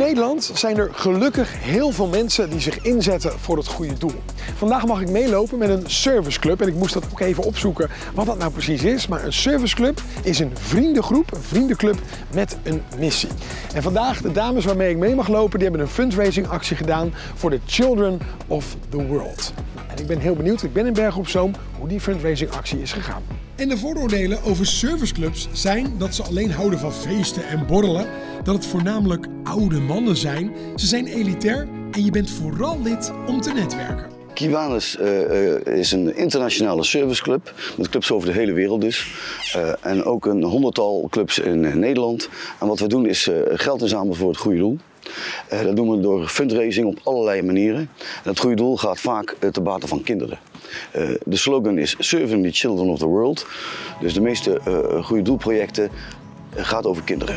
Nederland zijn er gelukkig heel veel mensen die zich inzetten voor het goede doel. Vandaag mag ik meelopen met een serviceclub en ik moest dat ook even opzoeken wat dat nou precies is. Maar een serviceclub is een vriendengroep, een vriendenclub met een missie. En vandaag, de dames waarmee ik mee mag lopen, die hebben een fundraising actie gedaan voor de Children of the World. En ik ben heel benieuwd, ik ben in Bergen op Zoom, hoe die fundraising actie is gegaan. En de vooroordelen over serviceclubs zijn dat ze alleen houden van feesten en borrelen, dat het voornamelijk oude mannen zijn, ze zijn elitair en je bent vooral lid om te netwerken. Kiwanis is een internationale serviceclub, met clubs over de hele wereld dus. En ook een 100-tal clubs in Nederland. En wat we doen is geld inzamelen voor het goede doel. Dat doen we door fundraising op allerlei manieren. En het goede doel gaat vaak ten bate van kinderen. De slogan is Serving the Children of the World. Dus de meeste goede doelprojecten gaat over kinderen.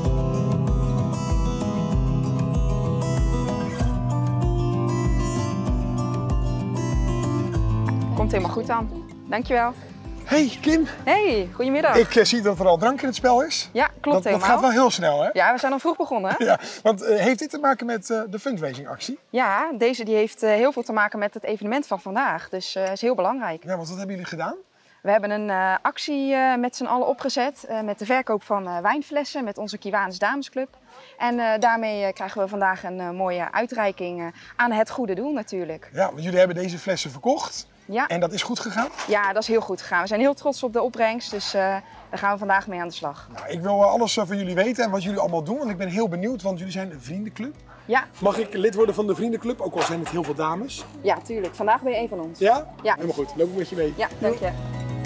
Komt helemaal goed aan. Dankjewel. Hey Kim. Hey, goedemiddag. Ik zie dat er al drank in het spel is. Ja, klopt helemaal. Dat gaat wel heel snel, hè? Ja, we zijn al vroeg begonnen. Ja, want heeft dit te maken met de fundraisingactie? Ja, deze die heeft heel veel te maken met het evenement van vandaag. Dus is heel belangrijk. Ja, want wat hebben jullie gedaan? We hebben een actie met z'n allen opgezet met de verkoop van wijnflessen met onze Kiwanis Damesclub. En daarmee krijgen we vandaag een mooie uitreiking aan het goede doel natuurlijk. Ja, want jullie hebben deze flessen verkocht. Ja. En dat is goed gegaan? Ja, dat is heel goed gegaan. We zijn heel trots op de opbrengst, dus daar gaan we vandaag mee aan de slag. Nou, ik wil alles van jullie weten en wat jullie allemaal doen, want ik ben heel benieuwd, want jullie zijn een vriendenclub. Ja. Mag ik lid worden van de vriendenclub, ook al zijn het heel veel dames? Ja, tuurlijk. Vandaag ben je een van ons. Ja? Ja. Helemaal goed. Loop ik met je mee. Ja, dank je.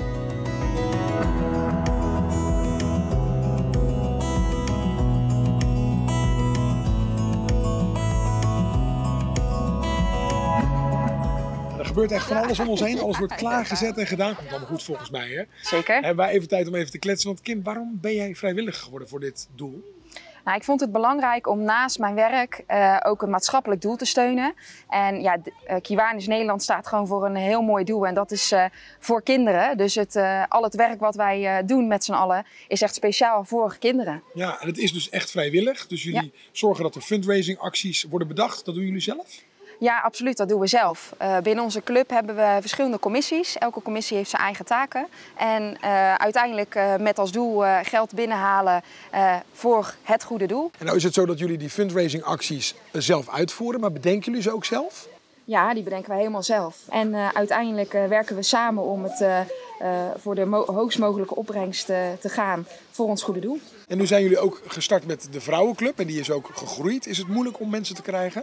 Er gebeurt echt van alles om ons heen. Alles wordt klaargezet en gedaan. Komt allemaal goed volgens mij, hè? Zeker. Hebben wij even tijd om even te kletsen. Want Kim, waarom ben jij vrijwilliger geworden voor dit doel? Nou, ik vond het belangrijk om naast mijn werk ook een maatschappelijk doel te steunen. En ja, Kiwanis Nederland staat gewoon voor een heel mooi doel en dat is voor kinderen. Dus al het werk wat wij doen met z'n allen is echt speciaal voor kinderen. Ja, en het is dus echt vrijwillig. Dus jullie zorgen dat er fundraising acties worden bedacht. Dat doen jullie zelf? Ja, absoluut. Dat doen we zelf. Binnen onze club hebben we verschillende commissies. Elke commissie heeft zijn eigen taken. En uiteindelijk met als doel geld binnenhalen voor het goede doel. En nou is het zo dat jullie die fundraising acties zelf uitvoeren, maar bedenken jullie ze ook zelf? Ja, die bedenken wij helemaal zelf. En uiteindelijk werken we samen om het voor de hoogst mogelijke opbrengst te gaan voor ons goede doel. En nu zijn jullie ook gestart met de vrouwenclub en die is ook gegroeid. Is het moeilijk om mensen te krijgen?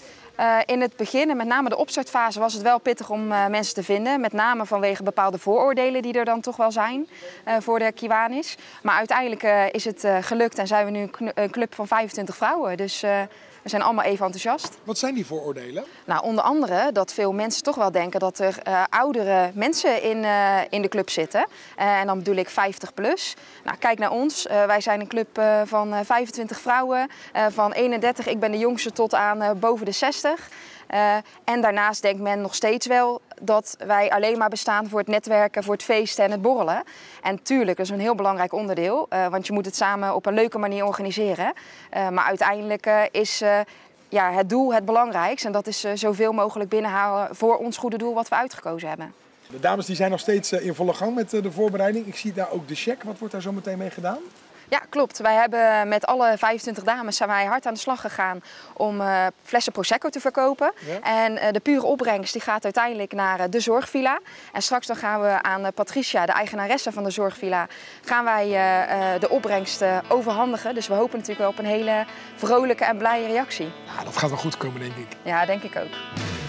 In het begin, en met name de opstartfase, was het wel pittig om mensen te vinden. Met name vanwege bepaalde vooroordelen die er dan toch wel zijn voor de Kiwanis. Maar uiteindelijk is het gelukt en zijn we nu een club van 25 vrouwen. Dus we zijn allemaal even enthousiast. Wat zijn die vooroordelen? Nou, onder andere dat veel mensen toch wel denken dat er oudere mensen in de club zitten. En dan bedoel ik 50 plus. Nou, kijk naar ons. Wij zijn een club van 25 vrouwen, van 31, ik ben de jongste, tot aan boven de 60. En daarnaast denkt men nog steeds wel dat wij alleen maar bestaan voor het netwerken, voor het feesten en het borrelen. En tuurlijk, dat is een heel belangrijk onderdeel, want je moet het samen op een leuke manier organiseren. Maar uiteindelijk is het doel het belangrijkste en dat is zoveel mogelijk binnenhalen voor ons goede doel wat we uitgekozen hebben. De dames die zijn nog steeds in volle gang met de voorbereiding. Ik zie daar ook de check. Wat wordt daar zo meteen mee gedaan? Ja, klopt. Wij hebben met alle 25 dames zijn wij hard aan de slag gegaan om flessen Prosecco te verkopen. Ja. En de pure opbrengst die gaat uiteindelijk naar de zorgvilla. En straks dan gaan we aan Patricia, de eigenaresse van de zorgvilla, gaan wij de opbrengst overhandigen. Dus we hopen natuurlijk wel op een hele vrolijke en blije reactie. Ja, dat gaat wel goed komen, denk ik. Ja, denk ik ook.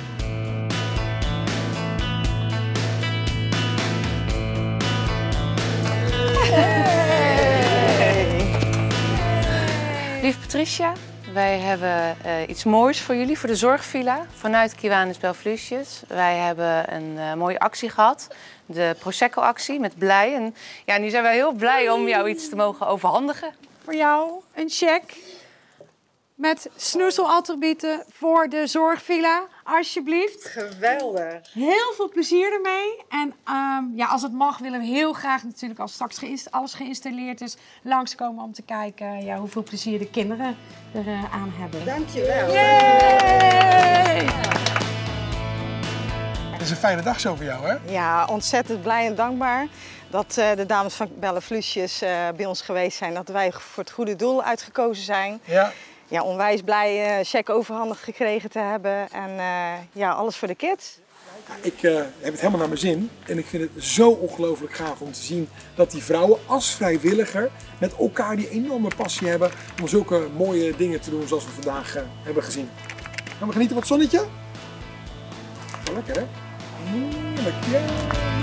Lieve Patricia, wij hebben iets moois voor jullie, voor de zorgvilla vanuit Kiwanis Belflucius. Wij hebben een mooie actie gehad, de Prosecco-actie met Blij. En ja, nu zijn wij heel blij om jou iets te mogen overhandigen. Voor jou een cheque met snoezelattribuuten voor de zorgvilla. Alsjeblieft. Geweldig. Heel veel plezier ermee. En ja, als het mag willen we heel graag natuurlijk als straks alles geïnstalleerd is langskomen om te kijken ja, hoeveel plezier de kinderen eraan hebben. Dankjewel. Yay! Het is een fijne dag zo voor jou, hè? Ja, ontzettend blij en dankbaar dat de dames van Bellefluisjes bij ons geweest zijn. Dat wij voor het goede doel uitgekozen zijn. Ja. Ja, onwijs blij cheque overhandigd gekregen te hebben. En ja, alles voor de kids. Ik heb het helemaal naar mijn zin. En ik vind het zo ongelooflijk gaaf om te zien dat die vrouwen als vrijwilliger met elkaar die enorme passie hebben om zulke mooie dingen te doen zoals we vandaag hebben gezien. Gaan we genieten van het zonnetje? Wel lekker, hè? Heerlijk. Yeah.